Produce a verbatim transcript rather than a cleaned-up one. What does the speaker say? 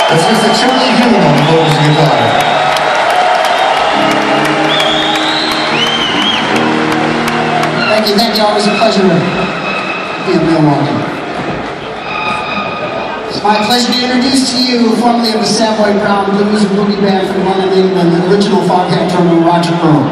It's Mister Charlie Hume on the vocals and guitar. Thank you, thank you. Always a pleasure being in Milwaukee. It's my pleasure to introduce to you, formerly of the Savoy Brown Blues and Boogie Band from London, England, the original Foghat drummer Roger Earl.